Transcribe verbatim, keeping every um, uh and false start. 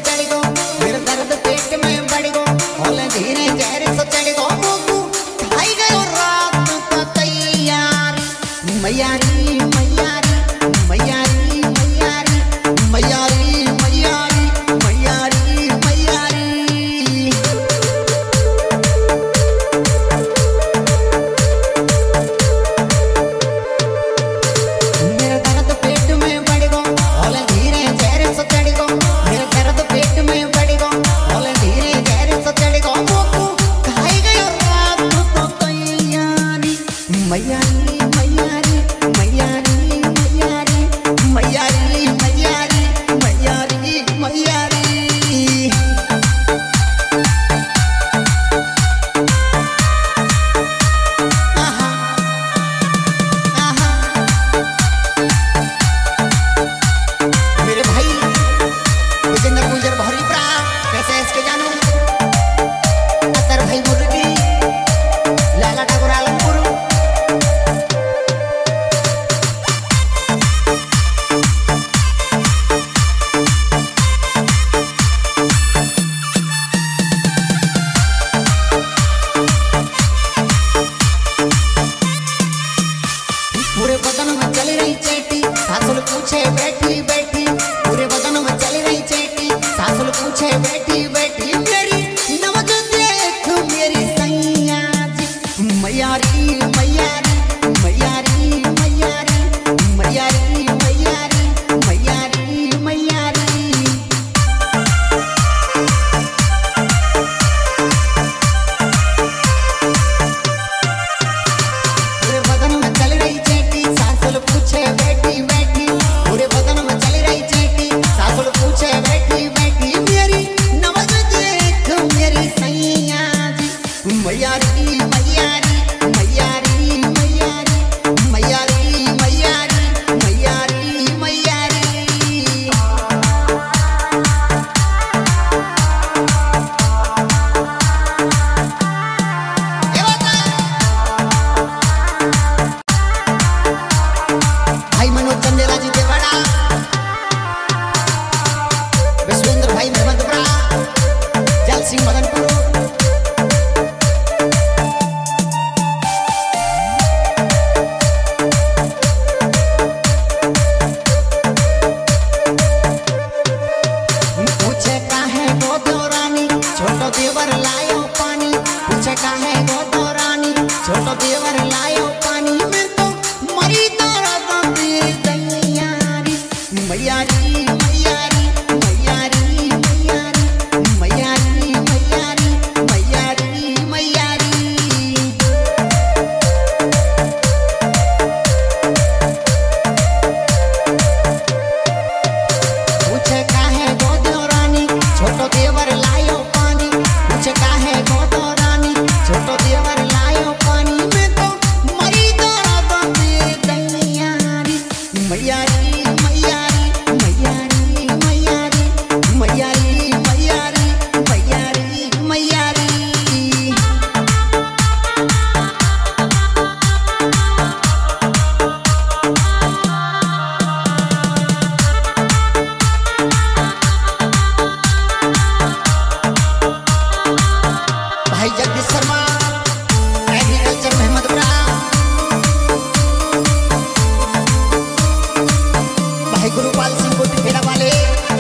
चढ़ गो, मेरा दर्द पेट में बढ़ गो, होले धीरे जहर से चढ़ गो, मुकु खाई गयो रात का तैयारी। मैयारी मैयारी मैयारी मैयारी मैयारी मैयारी मैयारी मैयारी। मेरा दर्द पेट में बढ़ गो, होले धीरे जहर से चढ़ गो, मेरा दर्द पेट में बढ़ गो, होले धीरे जहर से चढ़ गो, मुकु खाई गयो रात को तैयारी। मैयारी मैयारी मैयारी मैयारी मैयारी मैयारी मैयारी मैयारी। आहा आहा मेरे भाई विजेंद्र गुजर भरी प्रा कैसे इसके जानू अतर भाई मुर्गी लाला ठाकुर आलमपुर। पूरे बदन में चली रही चेटी, सासुल पूछे बैठी बैठी, पूरे बदन में चली रही चेटी, सासुल पूछे बैठी बैठी, मेरी नवज देख मेरी सैया जी। मैयारी मैयारी मैयारी मैयारी मैयारी मैयारी मैयारी मैयारी। पूरे बदन में चली रही चेटी, सासुल पूछे बैठी बैठी, पूरे बदन में चली रही चेटी, सासुल पूछे बैठी बैठी, मेरी नवज देख मेरी सैया जी। मैयारी मैयारी मैयारी मैयारी मैयारी मैयारी मैयारी मैयारी। ये बता भाई मनोज चंदेला जी देवाड़ा, विश्वेंद्र भाई मेहमदपुरा, जल सिंह मदनपुर। पूछे काहे गो दौरानी, छोटो देवर लायो पानी, पूछे काहे गो दौरानी, छोटो देवर लायो पानी, मैं तो मरी दर्द दे दैयारी। मैयारी मैयारी मैयारी मैयारी मैयारी मैयारी मैयारी मैयारी। पूछे काहे गो दौरानी, छोटो देवर लायो पानी, पूछे काहे गो दौरानी, छोटो देवर लायो पानी, मैं तो मरी दर्द दे दैयारी। मैयारी मैयारी मैयारी मैयारी मैयारी मैयारी मैयारी मैयारी। भाई जगदीश शर्मा एग्रीकल्चर मेहमदपुरा, भाई गुरुपाल सिंह कोटी फेरा वाले।